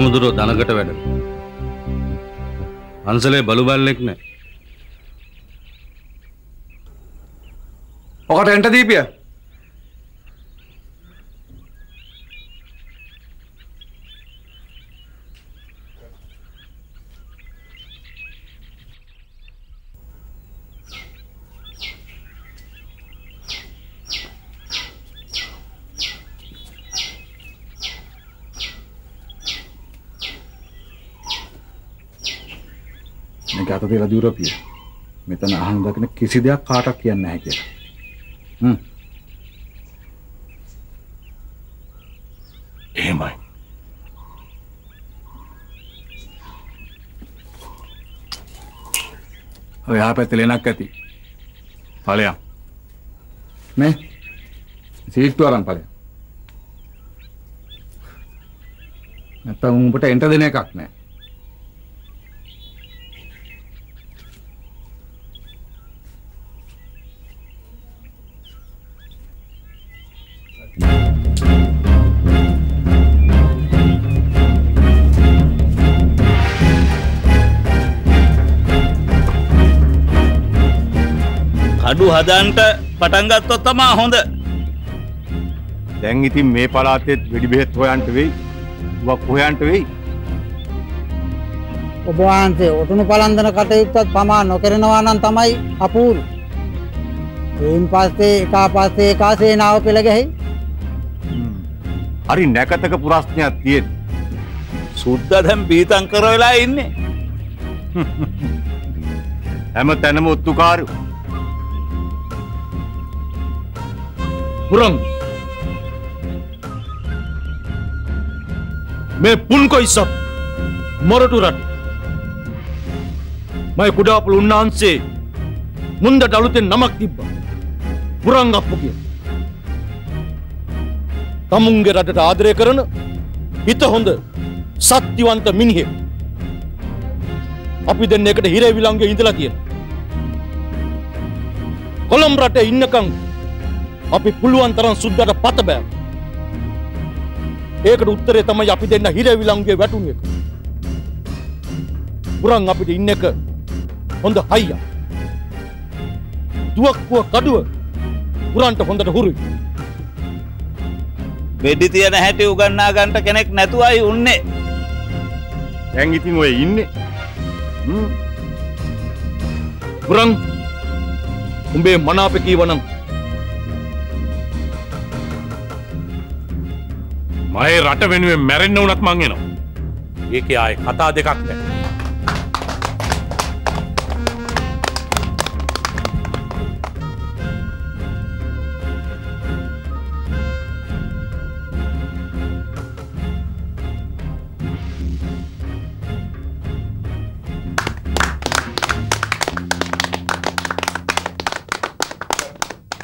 හාමුදුරුවෝ දනකට වැඩ. පන්සලේ බලු බල්ලෙක් නෑ. ඔකට එන්ට දීපිය. මේක අත තියලා දියුරපිය. මෙතන අහන්න දකින කිසි දෙයක් කාටවත් කියන්නේ නැහැ කියලා. එහෙමයි. ඔය ආපැත්තේ ලෙනක් ඇති. ඵලයන්. මේ සීට්ටු අරන් ඵලයන්. නැත්තම් උඹට එන්ට දෙන එකක් නැහැ. අඩු හදන්ට පටන් ගත්තොත් තමා හොඳ. දැන් ඉතින් මේ පළාතෙත් වෙඩි බෙහෙත් හොයන්ට වෙයි. වක් හොයන්ට වෙයි. ඔබ වහන්සේ ඔටුනු පලන්දන කටයුත්තත් පමා නොකරනවා නම් තමයි අපූරු. එයින් පස්සේ එකා සේනාව පෙළ ගැහි. හරි නැකතක ප්‍රශ්නයක් තියෙන. සුද්ද දැන් බීතං කර වෙලා ඉන්නේ. හැම තැනම ඔත්තුකාරයෝ. පුරං मैं पुन को सब मोरटू रट मैं कुडापुल उन्नान से मुंद डालुते नमक दिब्बा पुरंग अप्पुगे तमुंगे रटට ආදරය කරන හිත හොඳ සත්‍යවන්ත මිනිහෙක් අපි දෙන්න එකට හිරේ විලංගුවේ ඉඳලා තියෙන කොළඹ රටේ ඉන්නකම් අපි පුළුවන් තරම් සුද්දට පත බෑ. ඒකට උත්තරේ තමයි අපි දෙන්න හිරේ විලංගුවේ වැටුණු එක. පුරන් අපිට ඉන්න එක හොඳ හයියක්. දුවක්කුව කඩුව පුරන්ට හොඳට හුරුයි. වෙඩි තියන හැටි උගන්නා ගන්නට කෙනෙක් නැතුවයි උන්නේ. දැන් ඉතින් ඔය ඉන්නේ. පුරන් උඹේ මනාපේ කීවනම් මගේ රට වෙනුවෙන් මැරෙන්න උනත් මං එනවා. ඒකේ ආයේ කතා දෙකක් නැහැ.